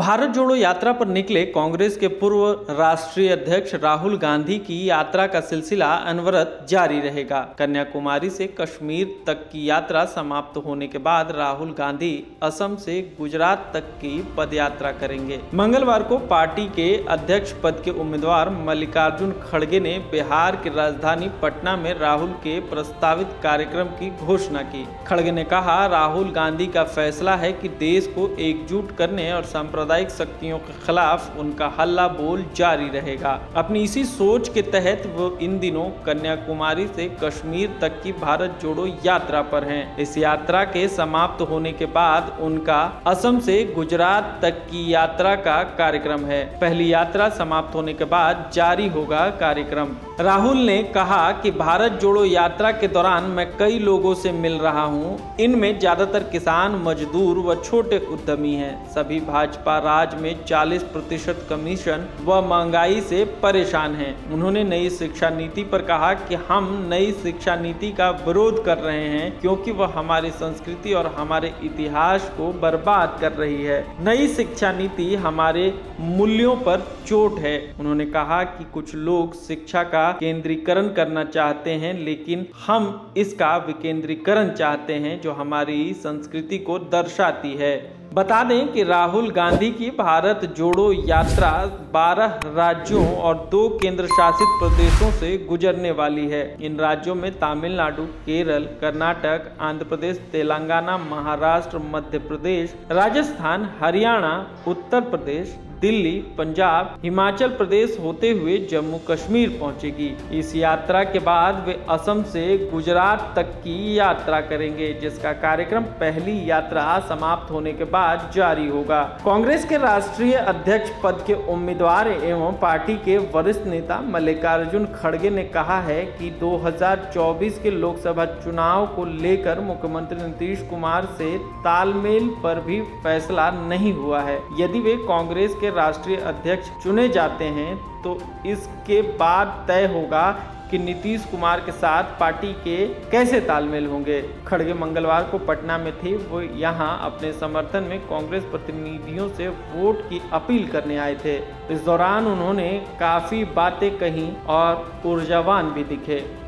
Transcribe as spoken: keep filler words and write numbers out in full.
भारत जोड़ो यात्रा पर निकले कांग्रेस के पूर्व राष्ट्रीय अध्यक्ष राहुल गांधी की यात्रा का सिलसिला अनवरत जारी रहेगा। कन्याकुमारी से कश्मीर तक की यात्रा समाप्त होने के बाद राहुल गांधी असम से गुजरात तक की पदयात्रा करेंगे। मंगलवार को पार्टी के अध्यक्ष पद के उम्मीदवार मल्लिकार्जुन खड़गे ने बिहार की राजधानी पटना में राहुल के प्रस्तावित कार्यक्रम की घोषणा की। खड़गे ने कहा, राहुल गांधी का फैसला है कि देश को एकजुट करने और सांप्रदायिक शक्तियों के खिलाफ उनका हल्ला बोल जारी रहेगा। अपनी इसी सोच के तहत वो इन दिनों कन्याकुमारी से कश्मीर तक की भारत जोड़ो यात्रा पर हैं। इस यात्रा के समाप्त होने के बाद उनका असम से गुजरात तक की यात्रा का कार्यक्रम है। पहली यात्रा समाप्त होने के बाद जारी होगा कार्यक्रम। राहुल ने कहा कि भारत जोड़ो यात्रा के दौरान मैं कई लोगों से मिल रहा हूं। इनमें ज्यादातर किसान, मजदूर व छोटे उद्यमी हैं। सभी भाजपा राज में चालीस प्रतिशत कमीशन व महंगाई से परेशान हैं। उन्होंने नई शिक्षा नीति पर कहा कि हम नई शिक्षा नीति का विरोध कर रहे हैं क्योंकि वह हमारी संस्कृति और हमारे इतिहास को बर्बाद कर रही है। नई शिक्षा नीति हमारे मूल्यों पर चोट है। उन्होंने कहा कि कुछ लोग शिक्षा का केंद्रीकरण करना चाहते हैं, लेकिन हम इसका विकेंद्रीकरण चाहते हैं जो हमारी संस्कृति को दर्शाती है। बता दें कि राहुल गांधी की भारत जोड़ो यात्रा बारह राज्यों और दो केंद्र शासित प्रदेशों से गुजरने वाली है। इन राज्यों में तमिलनाडु, केरल, कर्नाटक, आंध्र प्रदेश, तेलंगाना, महाराष्ट्र, मध्य प्रदेश, राजस्थान, हरियाणा, उत्तर प्रदेश, दिल्ली, पंजाब, हिमाचल प्रदेश होते हुए जम्मू कश्मीर पहुंचेगी। इस यात्रा के बाद वे असम से गुजरात तक की यात्रा करेंगे, जिसका कार्यक्रम पहली यात्रा समाप्त होने के बाद जारी होगा। कांग्रेस के राष्ट्रीय अध्यक्ष पद के उम्मीदवार एवं पार्टी के वरिष्ठ नेता मल्लिकार्जुन खड़गे ने कहा है कि दो हज़ार चौबीस के लोकसभा चुनाव को लेकर मुख्यमंत्री नीतीश कुमार से तालमेल पर भी फैसला नहीं हुआ है। यदि वे कांग्रेस के राष्ट्रीय अध्यक्ष चुने जाते हैं तो इसके बाद तय होगा कि नीतीश कुमार के साथ पार्टी के कैसे तालमेल होंगे। खड़गे मंगलवार को पटना में थे। वो यहां अपने समर्थन में कांग्रेस प्रतिनिधियों से वोट की अपील करने आए थे। इस दौरान उन्होंने काफी बातें कही और ऊर्जावान भी दिखे।